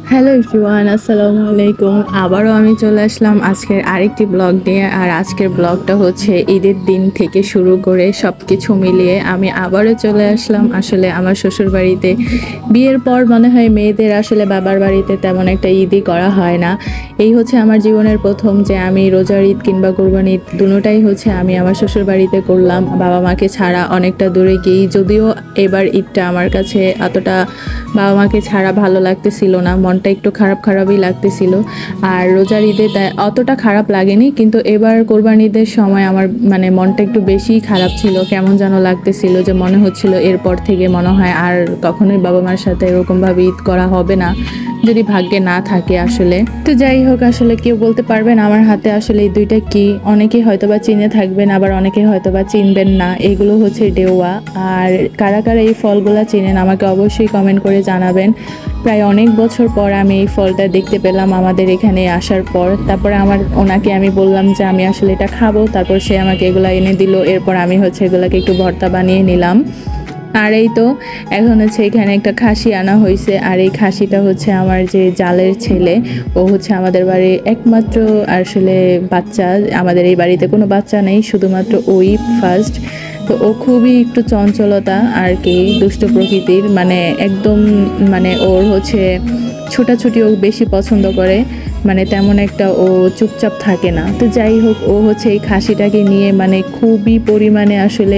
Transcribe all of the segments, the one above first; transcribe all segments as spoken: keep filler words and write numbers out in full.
Hello everyone, আসসালামু আলাইকুম। আবারও আমি চলে আসলাম আজকের আরেকটি ব্লগ নিয়ে। আর আজকের ব্লগটা হচ্ছে ঈদের দিন থেকে শুরু করে সব কিছু মিলিয়ে আমি আবারও চলে আসলাম আসলে আমার শ্বশুর বাড়িতে। বিয়ের পর মনে হয় মেয়েদের আসলে বাবার বাড়িতে তেমন একটা ঈদই করা হয় না। এই হচ্ছে আমার জীবনের প্রথম যে আমি রোজার ঈদ কিংবা কোরবানি ঈদ দুটোটাই হচ্ছে আমি আমার শ্বশুর বাড়িতে করলাম, বাবা মাকে ছাড়া অনেকটা দূরে গিয়েই। যদিও এবার ঈদটা আমার কাছে অতটা বাবা মাকে ছাড়া ভালো লাগতেছিল না, মনটা একটু খারাপ খারাপই লাগতেছিল। আর রোজার ঈদে অতটা খারাপ লাগেনি, কিন্তু এবার কোরবানি ঈদের সময় আমার মানে মনটা একটু বেশিই খারাপ ছিল। কেমন যেন লাগতেছিল যে মনে হচ্ছিল এরপর থেকে মনে হয় আর কখনোই বাবা মার সাথে এরকমভাবে ঈদ করা হবে না, যদি ভাগ্যে না থাকে আসলে। তো যাই হোক, আসলে কেউ বলতে পারবেন আমার হাতে আসলে এই দুইটা কি। অনেকেই হয়তোবা চিনে থাকবেন, আবার অনেকে হয়তোবা চিনবেন না। এগুলো হচ্ছে ডেওয়া। আর কারা কারা এই ফলগুলা চিনেন আমাকে অবশ্যই কমেন্ট করে জানাবেন। প্রায় অনেক বছর পর আমি এই ফলটা দেখতে পেলাম আমাদের এখানে আসার পর। তারপরে আমার ওনাকে আমি বললাম যে আমি আসলে এটা খাবো, তারপর সে আমাকে এগুলা এনে দিল। এরপর আমি হচ্ছে এগুলাকে একটু ভর্তা বানিয়ে নিলাম। আর এই তো এখন হচ্ছে এখানে একটা খাসি আনা হয়েছে। আর এই খাসিটা হচ্ছে আমার যে জালের ছেলে, ও হচ্ছে আমাদের বাড়ির একমাত্র আসলে বাচ্চা। আমাদের এই বাড়িতে কোনো বাচ্চা নেই, শুধুমাত্র ওই ফার্স্ট। তো ও খুবই একটু চঞ্চলতা আর কি, দুষ্ট প্রকৃতির, মানে একদম মানে ওর হচ্ছে ছোটাছুটি ও বেশি পছন্দ করে, মানে তেমন একটা ও চুপচাপ থাকে না। তো যাই হোক, ও হচ্ছে এই খাসিটাকে নিয়ে মানে খুবই পরিমাণে আসলে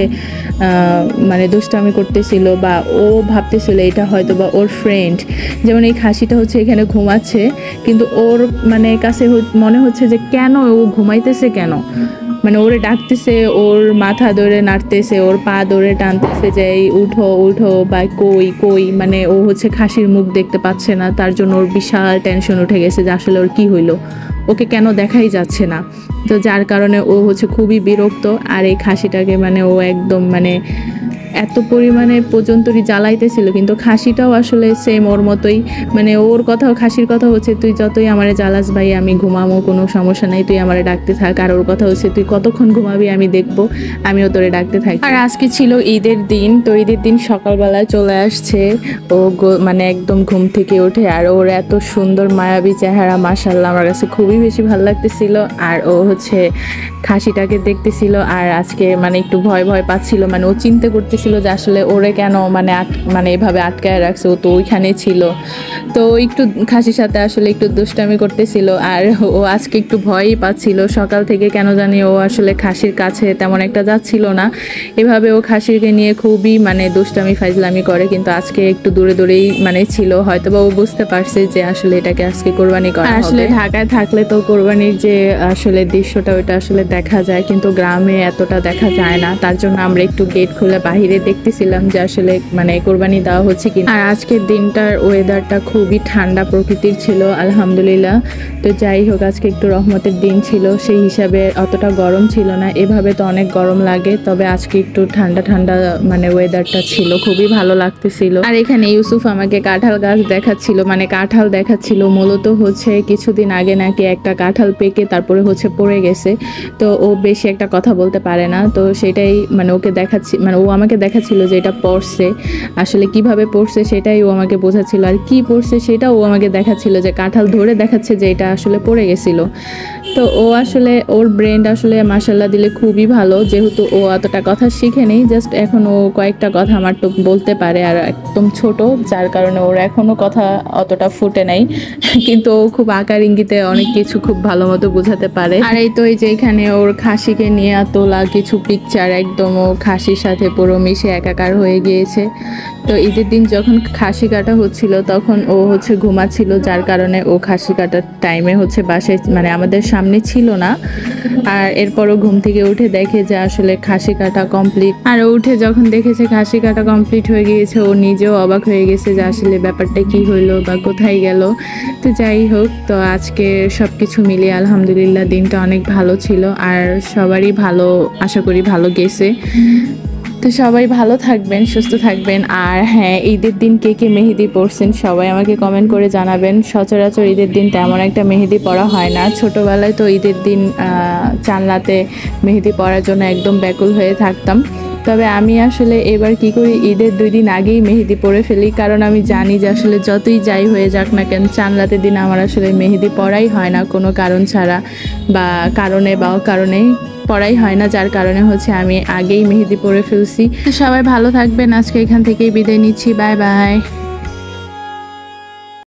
মানে দুষ্টামি করতেছিল, বা ও ভাবতেছিল এটা হয়তো বা ওর ফ্রেন্ড। যেমন এই খাসিটা হচ্ছে এখানে ঘুমাচ্ছে, কিন্তু ওর মানে কাছে মনে হচ্ছে যে কেন ও ঘুমাইতেছে, কেন মানে ওরে ডাকতেছে, ওর মাথা ধরে নাড়তেছে, ওর পা ধরে টানতেছে যে এই উঠো উঠো, বা কই কই, মানে ও হচ্ছে খাসির মুখ দেখতে পাচ্ছে না। তার জন্য ওর বিশাল টেনশন উঠে গেছে যে আসলে ওর কি হইলো, ওকে কেন দেখাই যাচ্ছে না। তো যার কারণে ও হচ্ছে খুবই বিরক্ত। আর এই খাসিটাকে মানে ও একদম মানে এত পরিমাণে পর্যন্তই জ্বালাইতেছিল, কিন্তু খাসিটাও আসলে সেম ওর মতোই, মানে ওর কথাও খাসির কথা হচ্ছে তুই যতই আমারে জ্বালাস ভাই, আমি ঘুমামো, কোনো সমস্যা নেই, তুই আমারে ডাকতে থাক। আর ওর কথা হচ্ছে তুই কতক্ষণ ঘুমাবি আমি দেখবো, আমিও তোরে ডাকতে থাকি। আর আজকে ছিল ঈদের দিন, তো ঈদের দিন সকালবেলায় চলে আসছে ও, মানে একদম ঘুম থেকে ওঠে। আর ওর এত সুন্দর মায়াবী চেহারা, মাশাআল্লাহ, আমার কাছে খুবই বেশি ভালো লাগতেছিল। আর ও হচ্ছে খাসিটাকে দেখতেছিল, আর আজকে মানে একটু ভয় ভয় পাচ্ছিল, মানে ও চিন্তা করতেছিল যে আসলে ওরে কেন মানে মানে এভাবে আটকায় রাখছে, ও তো ওইখানে ছিল। তো একটু খাসির সাথে আসলে একটু দুষ্টামি করতেছিল। আর ও আজকে একটু ভয়ই পাচ্ছিল, সকাল থেকে কেন জানি ও আসলে খাসির কাছে তেমন একটা যাচ্ছিল না। এভাবে ও খাসিকে নিয়ে খুবই মানে দুষ্টামি ফাইজলামি করে, কিন্তু আজকে একটু দূরে দূরেই মানে ছিল। হয়তো বা ও বুঝতে পারছে যে আসলে এটাকে আজকে কোরবানি করা হবে। আসলে ঢাকায় থাকলে তো কোরবানির যে আসলে দৃশ্যটা ওটা আসলে দেখা যায়, কিন্তু গ্রামে এতটা দেখা যায় না। তার জন্য আমরা একটু গেট খুলে বাহিরে দেখতেছিলাম যে আসলে মানে কোরবানি দেওয়া হচ্ছে কি। আর আজকের দিনটার ওয়েদারটা খুবই ঠান্ডা প্রকৃতির ছিল, আলহামদুলিল্লাহ। তো যাই হোক, আজকে একটু রহমতের দিন ছিল, সেই হিসাবে অতটা গরম ছিল না। এভাবে তো অনেক গরম লাগে, তবে আজকে একটু ঠান্ডা ঠান্ডা মানে ওয়েদারটা ছিল, খুবই ভালো লাগতেছিল। আর এখানে ইউসুফ আমাকে কাঁঠাল গাছ দেখাচ্ছিল, মানে কাঁঠাল দেখাচ্ছিল। মূলত হচ্ছে কিছুদিন আগে নাকি একটা কাঁঠাল পেকে তারপরে হচ্ছে পড়ে গেছে, তো ও বেশি একটা কথা বলতে পারে না। তো সেটাই মানে ওকে দেখাচ্ছি, মানে ও আমাকে দেখাচ্ছিল যে এটা পড়ছে, আসলে কিভাবে পড়ছে সেটাই ও আমাকে বোঝাচ্ছিল। আর কি পড়ছে সেটাও ও আমাকে দেখাচ্ছিল, যে কাঁঠাল ধরে দেখাচ্ছে যে এটা আসলে পড়ে গেছিল। তো ও আসলে ওর ব্রেন আসলে মাশাল্লাহ দিলে খুবই ভালো, যেহেতু ও অতটা কথা শিখে নেই, জাস্ট এখন ও কয়েকটা কথা আমার তো বলতে পারে। আর একদম ছোট, যার কারণে ওর এখনো কথা অতটা ফুটে নাই, কিন্তু ও খুব আকার ইঙ্গিতে অনেক কিছু খুব ভালো মতো বোঝাতে পারে। আর এই তো এই যে এখানে ওর খাসিকে নিয়ে তোলা কিছু পিকচার, একদম ও খাসির সাথে পুরো মিশে একাকার হয়ে গিয়েছে। তো ঈদের দিন যখন খাসি কাটা হচ্ছিল তখন ও হচ্ছে ঘুমাচ্ছিল, যার কারণে ও খাসি কাটার টাইমে হচ্ছে বাসায় মানে আমাদের সামনে ছিল না। আর এরপরও ঘুম থেকে উঠে দেখে যে আসলে খাসি কাটা কমপ্লিট। আর ও উঠে যখন দেখেছে খাসি কাটা কমপ্লিট হয়ে গিয়েছে, ও নিজেও অবাক হয়ে গেছে যে আসলে ব্যাপারটা কি হইলো বা কোথায় গেল। তো যাই হোক, তো আজকে সব কিছু মিলিয়ে আলহামদুলিল্লাহ দিনটা অনেক ভালো ছিল, আর সবারই ভালো, আশা করি ভালো গেছে। তো সবাই ভালো থাকবেন, সুস্থ থাকবেন। আর হ্যাঁ, ঈদের দিন কে কে মেহেদি পরছেন সবাই আমাকে কমেন্ট করে জানাবেন। সচরাচর ঈদের দিন তেমন একটা মেহেদি পরা হয় না। ছোটোবেলায় তো ঈদের দিন জানলাতে মেহেদি পরার জন্য একদম ব্যাকুল হয়ে থাকতাম, তবে আমি আসলে এবার কি করি, ঈদের দুই দিন আগেই মেহেদি পরে ফেলি, কারণ আমি জানি যে আসলে যতই যাই হয়ে যাক না কেন চাঁদ রাতের দিন আমার আসলে মেহেদি পরাই হয় না কোনো কারণ ছাড়া, বা কারণে বা কারণে পড়াই হয় না, যার কারণে হচ্ছে আমি আগেই মেহেদি পরে ফেলছি। সবাই ভালো থাকবেন, আজকে এখান থেকেই বিদায় নিচ্ছি, বাই বাই।